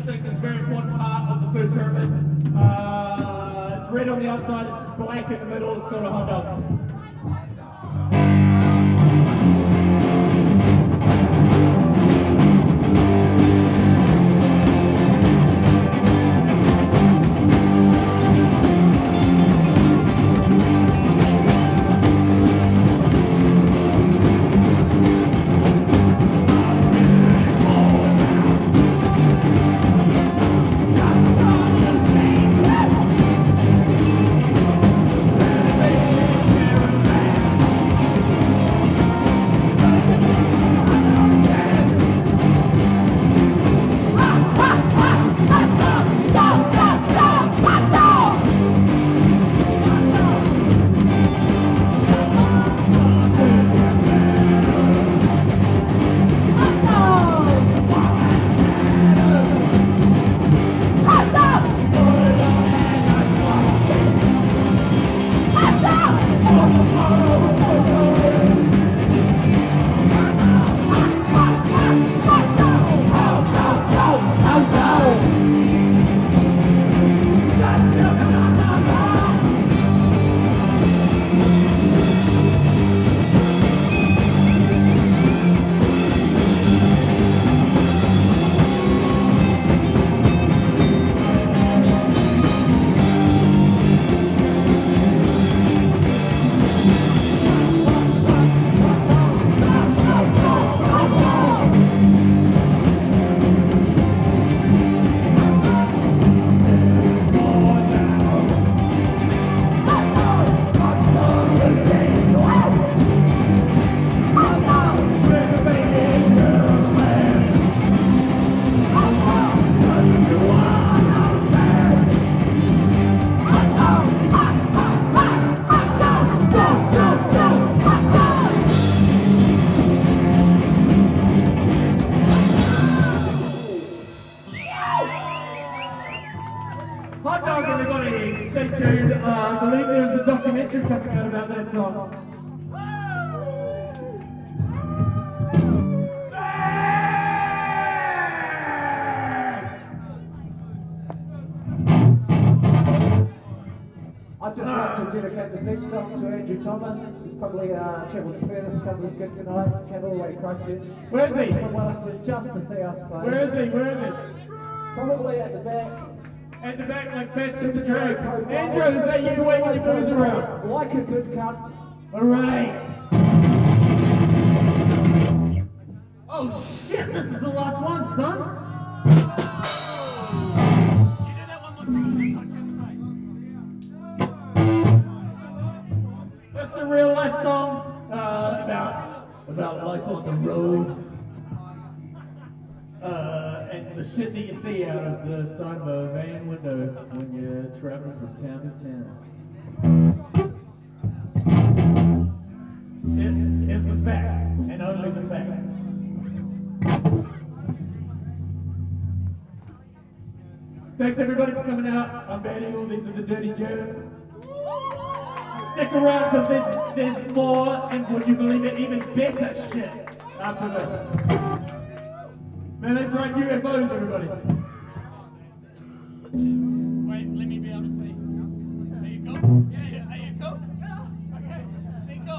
people think is a very important part of the food pyramid. It's red on the outside, it's black in the middle, it's called a hot dog. Hot dog, everybody! Stay tuned. I believe there's a documentary coming out about that song. I'd just like to dedicate this next song to Andrew Thomas. He's probably travelled the furthest, come to his gig tonight, came all the way to Christchurch. Where is he? From Wellington, just to see us play. Where is he? Where is he? Probably at the back. At the back, like Bats at the drag. Andrew, is that you waving your booze around? Like a good cunt. Alright. Oh shit, this is the last one, son. You do that one more time. That's a real life song about life on the road. And the shit that you see out of the side of a van window when you're traveling from town to town. It is the facts, and only the facts. Thanks everybody for coming out. I'm Daniel, these are the Dirty Germs. Stick around because there's more, and would you believe it, even better shit after this. Man, that's right, UFOs, everybody. Wait, let me be able to see. There you go. Yeah, there you go. Okay, Nico.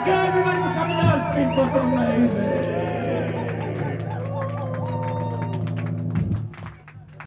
go, everybody, for coming out. It's been fucking amazing.